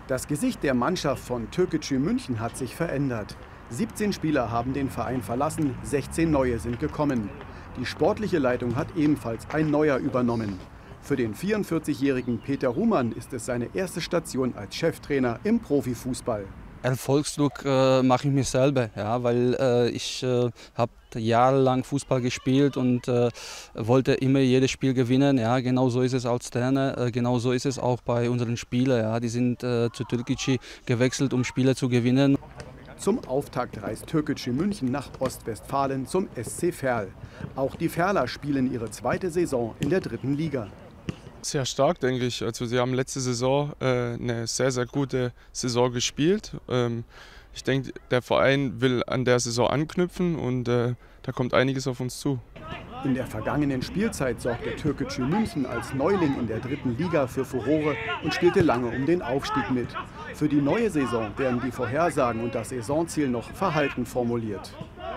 Das Gesicht der Mannschaft von Türkgücü München hat sich verändert. 17 Spieler haben den Verein verlassen, 16 neue sind gekommen. Die sportliche Leitung hat ebenfalls ein neuer übernommen. Für den 44-jährigen Peter Ruhmann ist es seine erste Station als Cheftrainer im Profifußball. Erfolgsdruck mache ich mir selber, ja, weil ich habe jahrelang Fußball gespielt und wollte immer jedes Spiel gewinnen. Ja, genau so ist es als Trainer, genau so ist es auch bei unseren Spielern. Ja, die sind zu Türkgücü gewechselt, um Spiele zu gewinnen. Zum Auftakt reist Türkgücü München nach Ostwestfalen zum SC Verl. Auch die Verler spielen ihre zweite Saison in der 3. Liga. Sehr stark, denke ich. Also sie haben letzte Saison eine sehr, sehr gute Saison gespielt. Ich denke, der Verein will an der Saison anknüpfen und da kommt einiges auf uns zu. In der vergangenen Spielzeit sorgte Türkgücü München als Neuling in der 3. Liga für Furore und spielte lange um den Aufstieg mit. Für die neue Saison werden die Vorhersagen und das Saisonziel noch verhalten formuliert.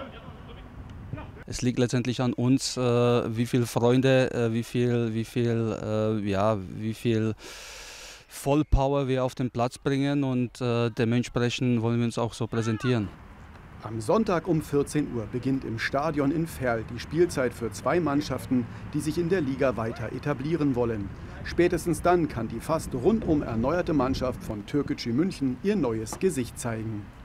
Es liegt letztendlich an uns, wie viele Freunde, wie viel Vollpower wir auf den Platz bringen, und dementsprechend wollen wir uns auch so präsentieren. Am Sonntag um 14 Uhr beginnt im Stadion in Verl die Spielzeit für 2 Mannschaften, die sich in der Liga weiter etablieren wollen. Spätestens dann kann die fast rundum erneuerte Mannschaft von Türkgücü München ihr neues Gesicht zeigen.